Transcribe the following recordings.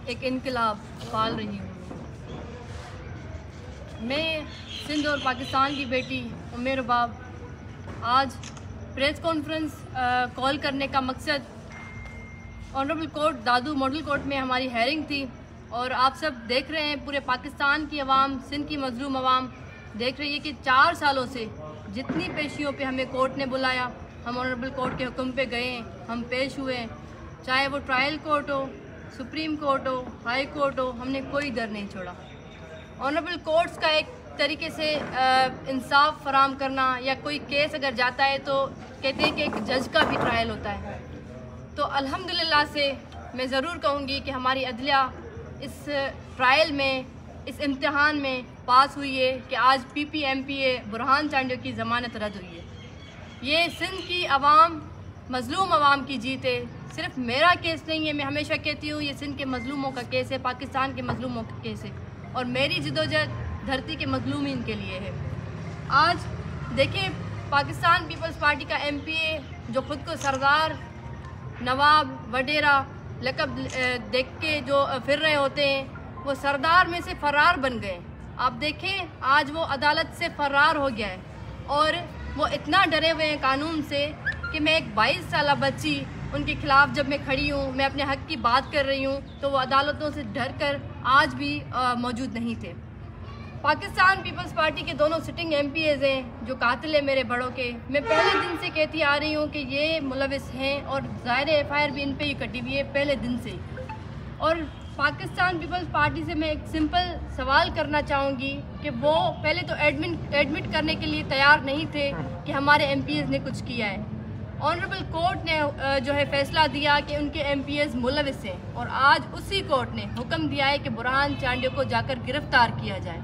एक इनकलाब पाल रही हूँ। मैं सिंध और पाकिस्तान की बेटी उम्मे रुबाब आज प्रेस कॉन्फ्रेंस कॉल करने का मकसद honourable court Dadu model court में हमारी हेयरिंग थी और आप सब देख रहे हैं, पूरे पाकिस्तान की आवाम, सिंध की मजलूम आवाम देख रही है कि 4 सालों से जितनी पेशियों पे हमें कोर्ट ने बुलाया, हम ऑनरेबल कोर्ट के हुक्म पे गए, हम पेश हुए, चाहे वो ट्रायल कोर्ट हो, सुप्रीम कोर्ट हो, हाई कोर्ट हो, हमने कोई दर नहीं छोड़ा। ऑनरेबल कोर्ट्स का एक तरीके से इंसाफ फराम करना, या कोई केस अगर जाता है तो कहते हैं कि एक जज का भी ट्रायल होता है। तो अल्हम्दुलिल्लाह से मैं ज़रूर कहूँगी कि हमारी अदलिया इस ट्रायल में, इस इम्तिहान में पास हुई है कि आज PPMPA बुरहान चांडियो की ज़मानत रद्द हुई है। ये सिंध की आवाम, मज़लूम आवाम की जीत है, सिर्फ मेरा केस नहीं है। मैं हमेशा कहती हूँ ये सिंध के मज़लूमों का केस है, पाकिस्तान के मज़लूमों का केस है और मेरी जिदोजहद धरती के मज़लूमीन के लिए है। आज देखिए, पाकिस्तान पीपल्स पार्टी का MPA जो ख़ुद को सरदार, नवाब, वडेरा लक़ब देख के जो फिर रहे होते हैं, वो सरदार में से फ़रार बन गए। आप देखें, आज वो अदालत से फ़रार हो गया है और वो इतना डरे हुए हैं कानून से कि मैं एक 22 साल बच्ची उनके खिलाफ जब मैं खड़ी हूँ, मैं अपने हक़ की बात कर रही हूँ, तो वो अदालतों से डर कर आज भी मौजूद नहीं थे। पाकिस्तान पीपल्स पार्टी के दोनों सिटिंग MPAs हैं जो कातिल है मेरे बड़ों के। मैं पहले दिन से कहती आ रही हूँ कि ये मुलविस हैं और ज़ाहिर FIR भी इन पे ही कटी हुई है पहले दिन से। और पाकिस्तान पीपल्स पार्टी से मैं एक सिंपल सवाल करना चाहूँगी कि वो पहले तो एडमिट करने के लिए तैयार नहीं थे कि हमारे MPAs ने कुछ किया है। ऑनरेबल कोर्ट ने जो है फैसला दिया कि उनके MPAs मुलविस हैं और आज उसी कोर्ट ने हुक्म दिया है कि बुरहान चांडियो को जाकर गिरफ्तार किया जाए।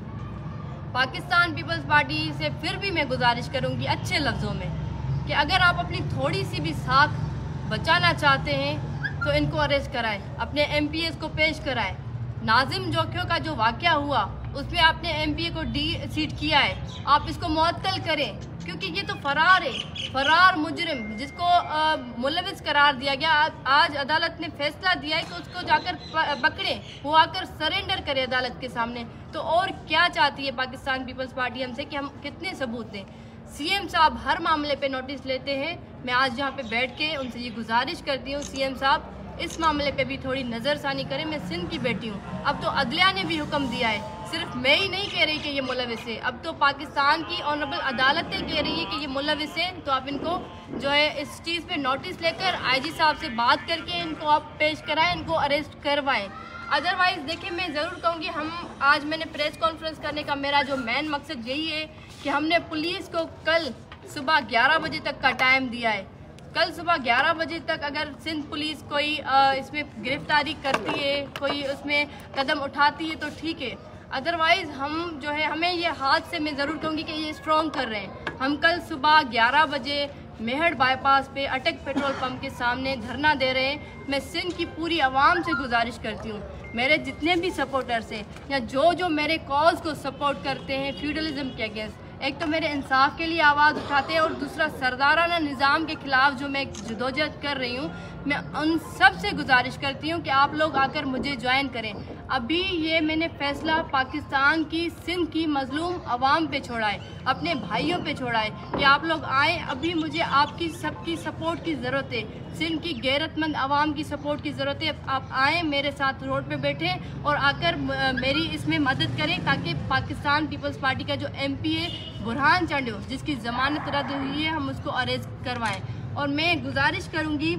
पाकिस्तान पीपल्स पार्टी से फिर भी मैं गुजारिश करूंगी अच्छे लफ्ज़ों में कि अगर आप अपनी थोड़ी सी भी साख बचाना चाहते हैं तो इनको अरेस्ट कराएं, अपने MPAs को पेश कराएं। नाजिम जोखियों का जो वाक़या हुआ उसमें आपने MPA को सीट किया है, आप इसको मुअत्तल करें क्योंकि ये तो फ़रार है, फ़रार मुजरिम जिसको मुलविस करार दिया गया। आज अदालत ने फैसला दिया है कि उसको जाकर पकड़े, वो आकर सरेंडर करे अदालत के सामने। तो और क्या चाहती है पाकिस्तान पीपल्स पार्टी हमसे कि हम कितने सबूत दें? CM साहब हर मामले पे नोटिस लेते हैं। मैं आज यहाँ पे बैठ के उनसे ये गुजारिश करती हूँ, CM साहब इस मामले पे भी थोड़ी नज़रसानी करें। मैं सिंध की बेटी हूँ, अब तो अदलिया ने भी हुक्म दिया है, सिर्फ मैं ही नहीं कह रही कि ये मुलविस है, अब तो पाकिस्तान की ऑनरेबल अदालतें कह रही है कि ये मुलविस है। तो आप इनको जो है इस चीज़ पे नोटिस लेकर IG साहब से बात करके इनको आप पेश कराएं, इनको अरेस्ट करवाएं। अदरवाइज़ देखिए, मैं ज़रूर कहूँगी, हम आज मैंने प्रेस कॉन्फ्रेंस करने का मेरा जो मेन मकसद यही है कि हमने पुलिस को कल सुबह 11 बजे तक का टाइम दिया है। कल सुबह 11 बजे तक अगर सिंध पुलिस कोई इसमें गिरफ्तारी करती है, कोई उसमें कदम उठाती है तो ठीक है, अदरवाइज़ हम जो है हमें ये हाथ से मैं ज़रूर कहूँगी कि ये स्ट्रॉन्ग कर रहे हैं। हम कल सुबह 11 बजे मेहड़ बाईपास पे अटक पेट्रोल पंप के सामने धरना दे रहे हैं। मैं सिंध की पूरी आवाम से गुजारिश करती हूँ, मेरे जितने भी सपोर्टर्स हैं या जो मेरे कॉज को सपोर्ट करते हैं फ्यूडलिज्म के अगेंस्ट, एक तो मेरे इंसाफ के लिए आवाज़ उठाते हैं और दूसरा सरदाराना निज़ाम के ख़िलाफ़ जो मैं जदोजहद कर रही हूँ, मैं उन सब से गुजारिश करती हूँ कि आप लोग आकर मुझे ज्वाइन करें। अभी ये मैंने फ़ैसला पाकिस्तान की, सिंध की मज़लूम आवाम पे छोड़ा है, अपने भाइयों पे छोड़ा है कि आप लोग आएँ। अभी मुझे आपकी सबकी सपोर्ट की ज़रूरत है, सिंध की गैरतमंद आवाम की सपोर्ट की ज़रूरत है। आप आएँ, मेरे साथ रोड पे बैठें और आकर मेरी इसमें मदद करें ताकि पाकिस्तान पीपल्स पार्टी का जो MPA बुरहान चांडियो जिसकी ज़मानत रद्द हुई है, हम उसको अरेस्ट करवाएं। और मैं गुजारिश करूँगी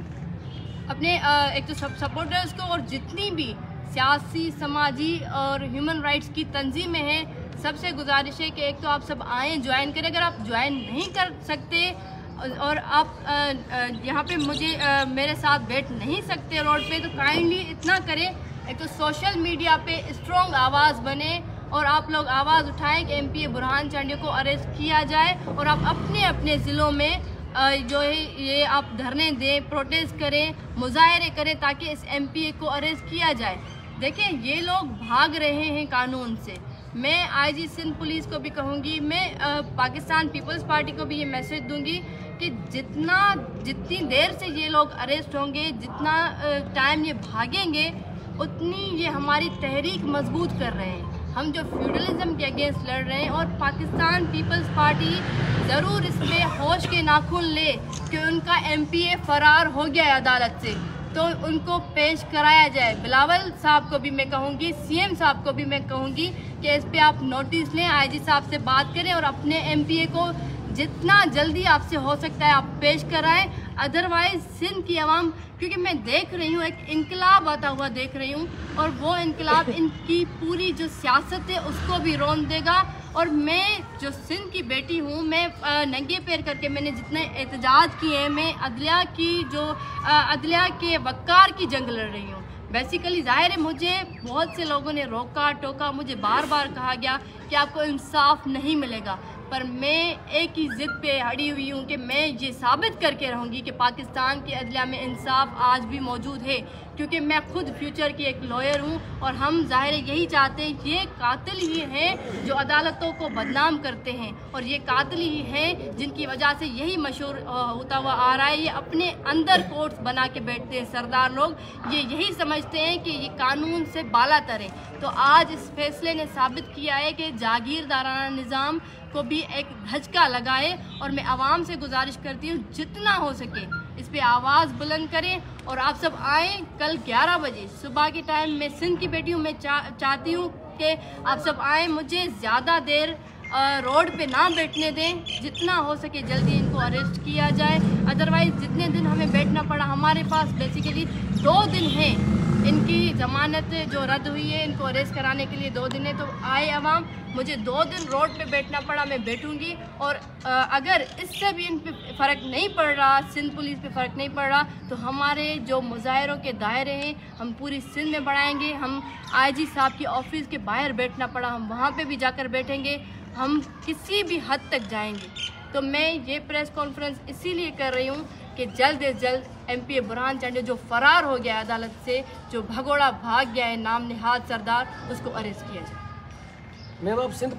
अपने एक तो सब सपोर्टर्स को और जितनी भी सियासी, समाजी और ह्यूमन राइट्स की तंजीमें हैं, सबसे गुजारिश है कि एक तो आप सब आएँ, ज्वाइन करें। अगर आप ज्वाइन नहीं कर सकते और आप यहाँ पे मुझे मेरे साथ बैठ नहीं सकते रोड पे, तो काइंडली इतना करें, एक तो सोशल मीडिया पे स्ट्रॉन्ग आवाज़ बने और आप लोग आवाज़ उठाएं कि MPA बुरहान चांडियो को अरेस्ट किया जाए और आप अपने अपने ज़िलों में जो है ये आप धरने दें, प्रोटेस्ट करें, मुजाहरे करें ताकि इस MPA को अरेस्ट किया जाए। देखिए, ये लोग भाग रहे हैं कानून से। मैं IG सिंध पुलिस को भी कहूँगी, मैं पाकिस्तान पीपल्स पार्टी को भी ये मैसेज दूँगी कि जितनी देर से ये लोग अरेस्ट होंगे, जितना टाइम ये भागेंगे, उतनी ये हमारी तहरीक मजबूत कर रहे हैं। हम जो फ्यूडलिज्म के अगेंस्ट लड़ रहे हैं, और पाकिस्तान पीपल्स पार्टी ज़रूर इसमें होश के नाखून ले कि उनका MPA फरार हो गया है अदालत से, तो उनको पेश कराया जाए। बिलावल साहब को भी मैं कहूँगी, CM साहब को भी मैं कहूँगी कि इस पे आप नोटिस लें, IG साहब से बात करें और अपने MPA को जितना जल्दी आपसे हो सकता है आप पेश कराएं। अदरवाइज़ सिंध की आवाम, क्योंकि मैं देख रही हूँ एक इनकलाब आता हुआ देख रही हूँ, और वो इनकलाब इनकी पूरी जो सियासत है उसको भी रौन देगा। और मैं जो सिंध की बेटी हूँ, मैं नंगे पैर करके मैंने जितने एहतजाज किए हैं, मैं अदलिया के वक़ार की जंग लड़ रही हूँ। बेसिकली ज़ाहिर है मुझे बहुत से लोगों ने रोका टोका, मुझे बार बार कहा गया कि आपको इंसाफ नहीं मिलेगा, पर मैं एक ही ज़िद पे अड़ी हुई हूँ कि मैं ये साबित करके रहूँगी कि पाकिस्तान की अदलिया में इंसाफ आज भी मौजूद है। क्योंकि मैं खुद फ्यूचर की एक लॉयर हूँ, और हम ज़ाहिर यही चाहते हैं, ये कातिल ही हैं जो अदालतों को बदनाम करते हैं, और ये कातिल ही हैं जिनकी वजह से यही मशहूर होता हुआ आ रहा है। ये अपने अंदर कोर्ट्स बना के बैठते हैं सरदार लोग, ये यही समझते हैं कि ये कानून से बाला तरें। तो आज इस फैसले ने साबित किया है कि जागीरदाराना निज़ाम को भी एक धचका लगाए, और मैं आवाम से गुजारिश करती हूँ जितना हो सके इस पे आवाज़ बुलंद करें, और आप सब आएँ कल 11 बजे सुबह के टाइम। मैं सिंध की बेटी हूँ, मैं चाहती हूँ कि आप सब आएँ, मुझे ज़्यादा देर रोड पे ना बैठने दें, जितना हो सके जल्दी इनको अरेस्ट किया जाए। अदरवाइज़ जितने दिन हमें बैठना पड़ा, हमारे पास बेसिकली 2 दिन हैं, इनकी ज़मानत जो रद्द हुई है, इनको अरेस्ट कराने के लिए 2 दिन है। तो आए अवाम, मुझे 2 दिन रोड पे बैठना पड़ा, मैं बैठूंगी। और अगर इससे भी इन पे फ़र्क नहीं पड़ रहा, सिंध पुलिस पे फ़र्क नहीं पड़ रहा, तो हमारे जो मुजाहरों के दायरे हैं हम पूरी सिंध में बढ़ाएंगे। हम IG साहब की ऑफिस के बाहर बैठना पड़ा, हम वहाँ पे भी जाकर बैठेंगे, हम किसी भी हद तक जाएंगे। तो मैं ये प्रेस कॉन्फ्रेंस इसीलिए कर रही हूँ कि जल्द से जल्द MPA बुरहान चांडी जो फ़रार हो गया अदालत से, जो भगोड़ा भाग गया है नाम निहाद सरदार, उसको अरेस्ट किया जाए। मैम आप सिंध